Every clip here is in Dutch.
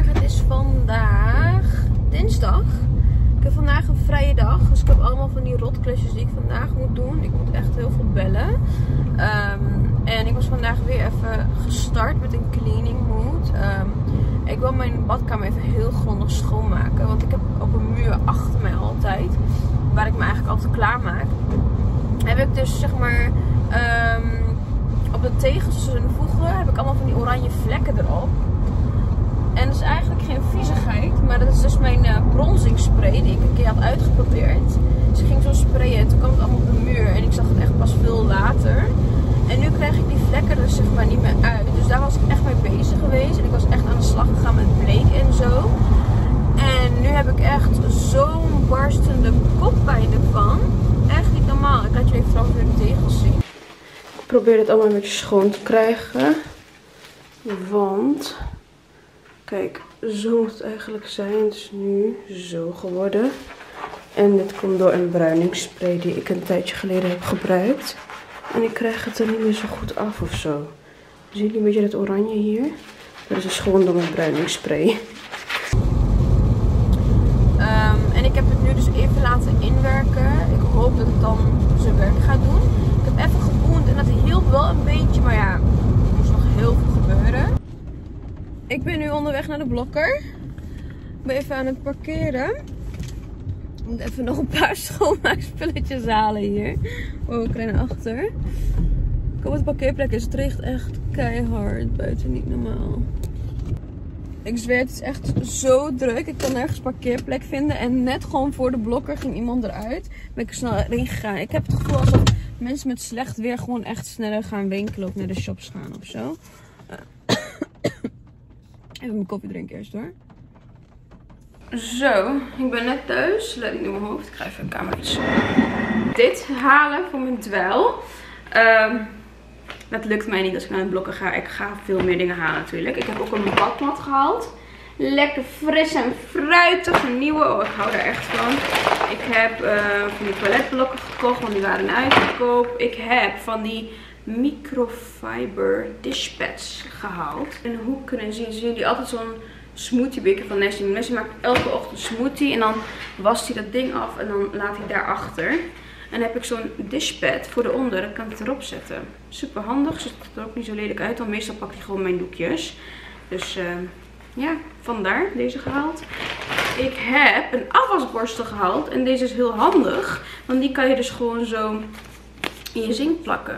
Goedemorgen, het is vandaag dinsdag. Ik heb vandaag een vrije dag, dus ik heb allemaal van die rotklusjes die ik vandaag moet doen. Ik moet echt heel veel bellen. En ik was vandaag weer even gestart met een cleaning mood. Ik wil mijn badkamer even heel grondig schoonmaken, want ik heb op een muur achter mij altijd, waar ik me eigenlijk altijd klaarmaak, heb ik dus zeg maar op de tegels en de voegen heb ik allemaal van die oranje vlekken erop. En dat is eigenlijk geen viezigheid, maar dat is dus mijn bronzingspray die ik een keer had uitgeprobeerd. Dus ik ging zo sprayen, toen kwam het allemaal op de muur en ik zag het echt pas veel later. En nu krijg ik die vlekken er zeg maar niet meer uit. Dus daar was ik echt mee bezig geweest en ik was echt aan de slag gegaan met bleek en zo. En nu heb ik echt zo'n barstende koppijn ervan. Echt niet normaal. Ik laat jullie even weer de tegels zien. Ik probeer het allemaal een beetje schoon te krijgen. Want kijk, zo moet het eigenlijk zijn. Het is nu zo geworden. En dit komt door een bruiningsspray die ik een tijdje geleden heb gebruikt. En ik krijg het er niet meer zo goed af of zo. Zie je een beetje dat oranje hier? Dat is dus gewoon door mijn bruiningsspray. En ik heb het nu dus even laten inwerken. Ik hoop dat het dan zijn werk gaat doen. Ik heb even geoefend en dat hielp wel een beetje. Maar ja, er moest nog heel veel gebeuren. Ik ben nu onderweg naar de Blokker. Ik ben even aan het parkeren. Ik moet even nog een paar schoonmaakspulletjes halen hier. Oh, ik ren achter. Ik hoop dat de parkeerplek is. Het regent echt keihard. Buiten niet normaal. Ik zweer, het is echt zo druk. Ik kan nergens parkeerplek vinden. En net gewoon voor de Blokker ging iemand eruit. Ben ik snel erin gegaan. Ik heb het gevoel alsof mensen met slecht weer gewoon echt sneller gaan winkelen. Of naar de shops gaan of zo. Even mijn koffie drinken eerst hoor. Zo, ik ben net thuis. Let niet in mijn hoofd. Ik ga even een cameraatje. Dit halen voor mijn dweil. Dat lukt mij niet als ik naar de Blokker ga. Ik ga veel meer dingen halen natuurlijk. Ik heb ook een badmat gehaald. Lekker fris en fruitig. Een nieuwe. Oh, ik hou daar echt van. Ik heb van die toiletblokken gekocht. Want die waren uitverkoop. Ik heb van die microfiber dishpads gehaald. In de hoek kunnen zien jullie altijd zo'n smoothie beker van Nessie. Nessie maakt elke ochtend een smoothie. En dan wast hij dat ding af. En dan laat hij daarachter. En dan heb ik zo'n dishpad voor de onder. Dan kan ik het erop zetten. Super handig. Ziet er ook niet zo lelijk uit. Dan meestal pak je gewoon mijn doekjes. Dus ja, vandaar deze gehaald. Ik heb een afwasborstel gehaald. En deze is heel handig. Want die kan je dus gewoon zo in je zink plakken.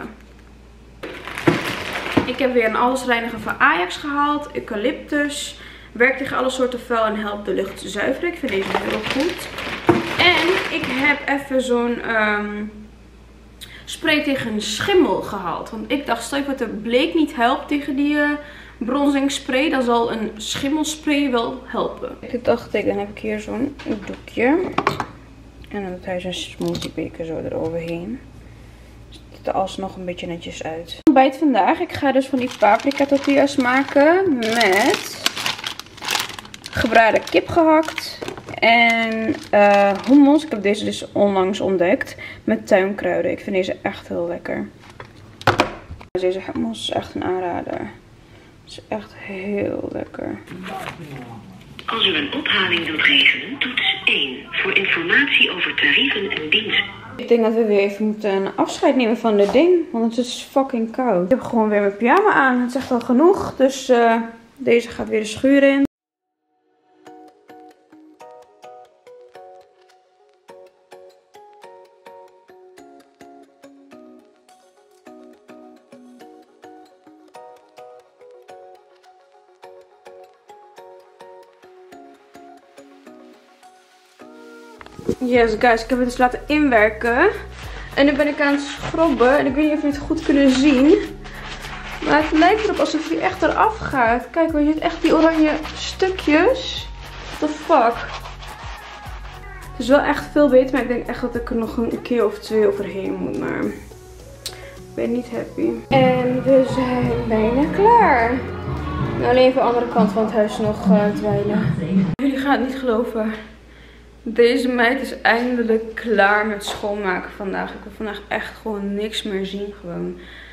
Ik heb weer een allesreiniger van Ajax gehaald. Eucalyptus. Werkt tegen alle soorten vuil en helpt de lucht zuiveren. Ik vind deze heel goed. En ik heb even zo'n spray tegen schimmel gehaald. Want ik dacht, stel je dat de bleek niet helpt tegen die bronzingspray, dan zal een schimmelspray wel helpen. Ik dacht, dan heb ik hier zo'n doekje. En dan doet hij zo'n smoothie beker zo eroverheen. Ziet er alsnog een beetje netjes uit. Ontbijt vandaag. Ik ga dus van die paprika tortillas maken met gebraden kip gehakt. En hummus. Ik heb deze dus onlangs ontdekt. Met tuinkruiden. Ik vind deze echt heel lekker. Deze hummus is echt een aanrader. Het is echt heel lekker. Als u een ophaling wilt regelen, toets 1. Voor informatie over tarieven en diensten. Ik denk dat we weer even moeten afscheid nemen van dit ding. Want het is fucking koud. Ik heb gewoon weer mijn pyjama aan. Het is echt al genoeg. Dus deze gaat weer de schuur in. Yes guys, ik heb het dus laten inwerken. En nu ben ik aan het schrobben. En ik weet niet of jullie het goed kunnen zien. Maar het lijkt erop alsof hij echt eraf gaat. Kijk, je ziet echt die oranje stukjes. What the fuck. Het is wel echt veel beter. Maar ik denk echt dat ik er nog een keer of 2 overheen moet. Maar ik ben niet happy. En we zijn bijna klaar. Nou, alleen even de andere kant van het huis nog dweilen. Jullie gaan het niet geloven. Deze meid is eindelijk klaar met schoonmaken vandaag. Ik wil vandaag echt gewoon niks meer zien gewoon.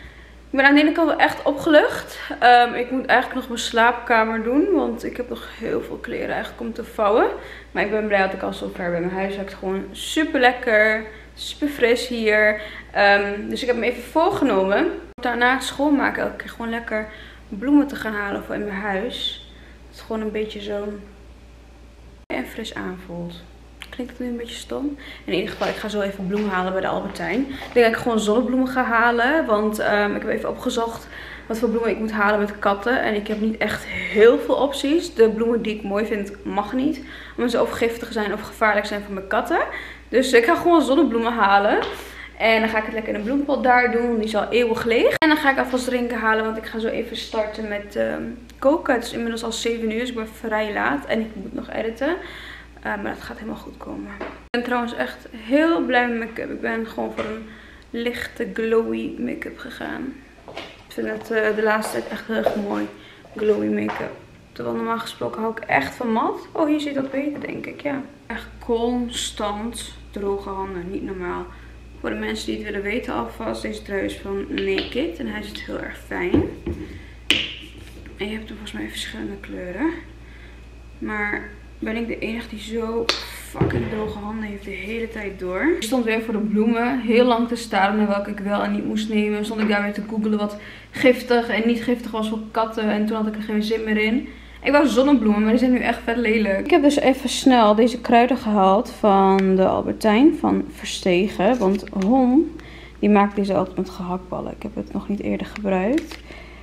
Ik ben aan de ene kant wel echt opgelucht. Ik moet eigenlijk nog mijn slaapkamer doen. Want ik heb nog heel veel kleren eigenlijk om te vouwen. Maar ik ben blij dat ik al zo ver ben. Mijn huis ruikt gewoon super lekker. Super fris hier. Dus ik heb me even voorgenomen. Daarna het schoonmaken elke keer gewoon lekker bloemen te gaan halen voor in mijn huis. Dat het gewoon een beetje zo en fris aanvoelt. Klinkt het nu een beetje stom? In ieder geval, ik ga zo even bloemen halen bij de Albert Heijn. Ik denk dat ik gewoon zonnebloemen ga halen. Want ik heb even opgezocht wat voor bloemen ik moet halen met katten. En ik heb niet echt heel veel opties. De bloemen die ik mooi vind mag niet. Omdat ze of giftig zijn of gevaarlijk zijn voor mijn katten. Dus ik ga gewoon zonnebloemen halen. En dan ga ik het lekker in een bloempot daar doen. Die is al eeuwig leeg. En dan ga ik alvast drinken halen. Want ik ga zo even starten met koken. Het is inmiddels al 7 uur. Dus ik ben vrij laat. En ik moet nog editen. Maar dat gaat helemaal goed komen. Ik ben trouwens echt heel blij met make-up. Ik ben gewoon voor een lichte glowy make-up gegaan. Ik vind het de laatste tijd echt heel erg mooi. Glowy make-up. Terwijl normaal gesproken hou ik echt van mat. Oh, hier zit dat beter denk ik. Ja. Echt constant droge handen. Niet normaal. Voor de mensen die het willen weten alvast. Deze trui is van Naked. En hij zit heel erg fijn. En je hebt er volgens mij verschillende kleuren. Maar ben ik de enige die zo fucking droge handen heeft de hele tijd door. Ik stond weer voor de bloemen heel lang te staren naar welke ik wel en niet moest nemen. Stond ik daar weer te googelen wat giftig en niet giftig was voor katten. En toen had ik er geen zin meer in. Ik wou zonnebloemen, maar die zijn nu echt vet lelijk. Ik heb dus even snel deze kruiden gehaald van de Albert Heijn van Verstegen. Want Hon, die maakt deze altijd met gehaktballen. Ik heb het nog niet eerder gebruikt.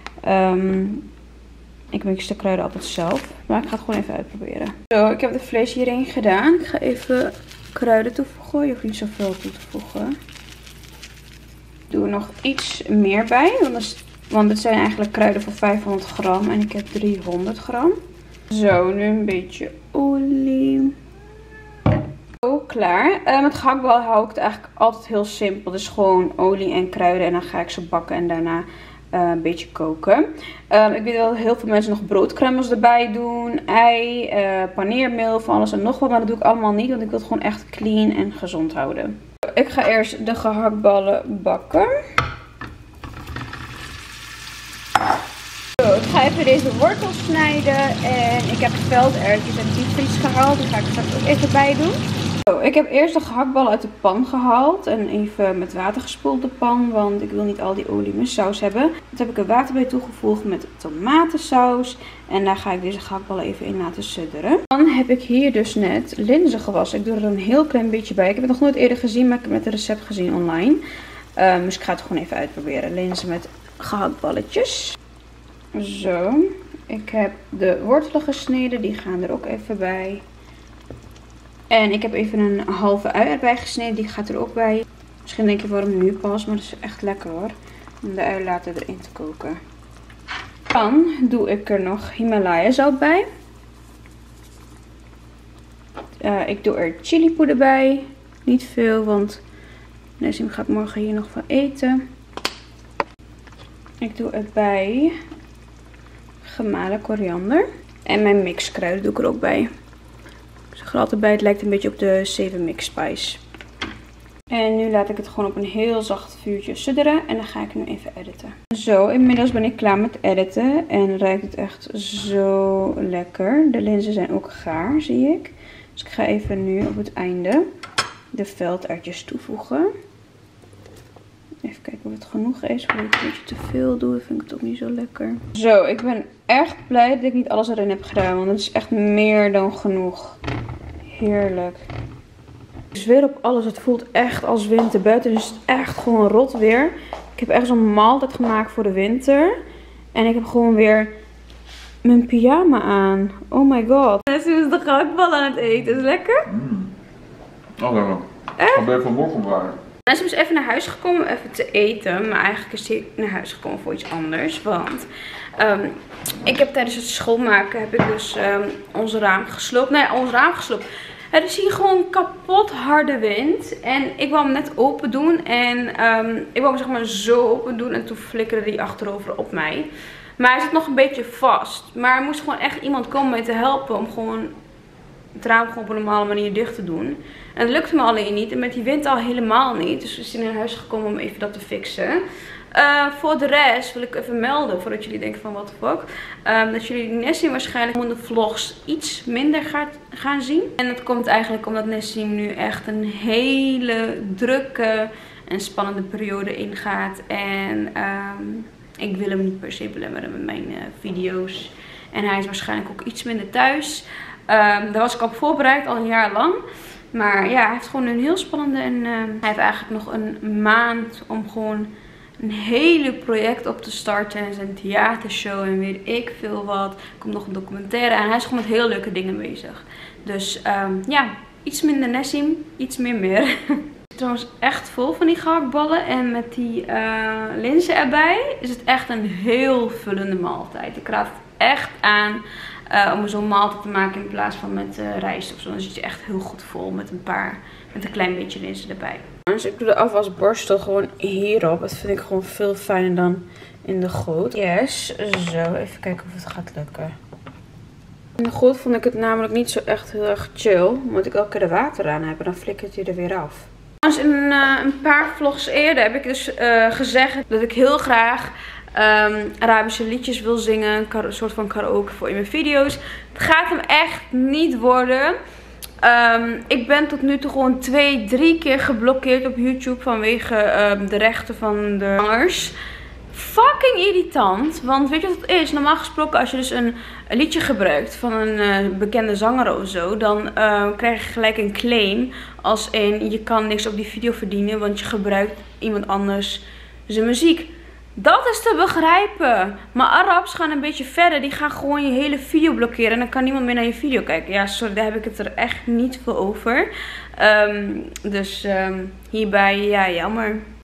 Ik mix de kruiden altijd zelf. Maar ik ga het gewoon even uitproberen. Zo, ik heb de vlees hierin gedaan. Ik ga even kruiden toevoegen. Je hoeft niet zoveel toe te voegen. Ik doe er nog iets meer bij. Want het zijn eigenlijk kruiden voor 500 gram. En ik heb 300 gram. Zo, nu een beetje olie. Zo, klaar. Met gehaktbal hou ik het eigenlijk altijd heel simpel. Dus gewoon olie en kruiden. En dan ga ik ze bakken en daarna een beetje koken. Ik weet dat heel veel mensen nog broodcrumbles erbij doen. Ei, paneermeel, van alles en nog wat. Maar dat doe ik allemaal niet. Want ik wil het gewoon echt clean en gezond houden. Ik ga eerst de gehaktballen bakken. Zo, ik ga even deze wortels snijden. En ik heb velderwtjes uit de diepvries gehaald. Die ga ik straks ook even bij doen. Zo, ik heb eerst de gehaktballen uit de pan gehaald. En even met water gespoeld de pan. Want ik wil niet al die olie in mijn saus hebben. Dat heb ik er water bij toegevoegd met tomatensaus. En daar ga ik deze gehaktballen even in laten sudderen. Dan heb ik hier dus net linzen gewassen. Ik doe er een heel klein beetje bij. Ik heb het nog nooit eerder gezien, maar ik heb net een recept gezien online. Dus ik ga het gewoon even uitproberen. Linzen met gehaktballetjes. Zo, ik heb de wortelen gesneden. Die gaan er ook even bij. En ik heb even een halve ui erbij gesneden. Die gaat er ook bij. Misschien denk je waarom nu pas. Maar dat is echt lekker hoor. Om de ui later erin te koken. Dan doe ik er nog Himalaya zout bij. Ik doe er chilipoeder bij. Niet veel, want Nessim gaat morgen hier nog van eten. Ik doe erbij gemalen koriander. En mijn mixkruiden doe ik er ook bij. Ik zeg er altijd bij, het lijkt een beetje op de 7 Mix Spice. En nu laat ik het gewoon op een heel zacht vuurtje sudderen. En dan ga ik nu even editen. Zo, inmiddels ben ik klaar met editen. En ruikt het echt zo lekker. De linzen zijn ook gaar, zie ik. Dus ik ga even nu op het einde de velderwtjes toevoegen. Even kijken of het genoeg is. Voordat ik een beetje te veel doe, dan vind ik het ook niet zo lekker. Zo, ik ben echt blij dat ik niet alles erin heb gedaan. Want het is echt meer dan genoeg. Heerlijk. Dus weer op alles. Het voelt echt als winter. Buiten is het echt gewoon rot weer. Ik heb echt zo'n maaltijd gemaakt voor de winter. En ik heb gewoon weer mijn pyjama aan. Oh my god. Nessim is de gehaktballen aan het eten. Is het lekker? Oh, lekker. Echt? Ben je vanmorgen gebruiken? Nessim is even naar huis gekomen om even te eten. Maar eigenlijk is hij naar huis gekomen voor iets anders. Want ik heb tijdens het schoonmaken heb ik dus ons raam gesloopt. Nee, ons raam gesloopt. Het is hier gewoon kapot harde wind. En ik wou hem net open doen. En ik wou hem zeg maar zo open doen. En toen flikkerde die achterover op mij. Maar hij zit nog een beetje vast. Maar er moest gewoon echt iemand komen mij te helpen. Om gewoon het raam gewoon op een normale manier dicht te doen. En dat lukte me alleen niet. En met die wind al helemaal niet. Dus we zijn naar huis gekomen om even dat te fixen. Voor de rest wil ik even melden, voordat jullie denken van what the fuck. Dat jullie Nessim waarschijnlijk in de vlogs iets minder gaan zien. En dat komt eigenlijk omdat Nessim nu echt een hele drukke en spannende periode ingaat. En ik wil hem niet per se belemmeren met mijn video's. En hij is waarschijnlijk ook iets minder thuis. Daar was ik op voorbereid, al een jaar lang. Maar ja, hij heeft gewoon een heel spannende en hij heeft eigenlijk nog een maand om gewoon een hele project op te starten. En zijn theatershow en weet ik veel wat. Er komt nog een documentaire en hij is gewoon met heel leuke dingen bezig. Dus ja, iets minder Nessim, iets meer. Ik zit trouwens echt vol van die gehaktballen. En met die linzen erbij is het echt een heel vullende maaltijd. Ik raad het echt aan om zo'n maaltijd te maken in plaats van met rijst of zo. Dan zit je echt heel goed vol met een klein beetje linzen erbij. Dus ik doe de afwasborstel gewoon hierop. Dat vind ik gewoon veel fijner dan in de goot. Yes, zo. Even kijken of het gaat lukken. In de goot vond ik het namelijk niet zo echt heel erg chill. Omdat ik elke keer er water aan heb en dan flikkert hij er weer af. In een paar vlogs eerder heb ik dus gezegd dat ik heel graag Arabische liedjes wil zingen. Een soort van karaoke voor in mijn video's. Het gaat hem echt niet worden. Ik ben tot nu toe gewoon 2-3 keer geblokkeerd op YouTube vanwege de rechten van de zangers. Fucking irritant. Want weet je wat het is? Normaal gesproken als je dus een liedje gebruikt van een bekende zanger of zo. Dan krijg je gelijk een claim. Als in je kan niks op die video verdienen. Want je gebruikt iemand anders zijn muziek. Dat is te begrijpen. Maar Arabs gaan een beetje verder. Die gaan gewoon je hele video blokkeren. En dan kan niemand meer naar je video kijken. Ja, sorry, daar heb ik het er echt niet voor over. Dus hierbij, ja, jammer.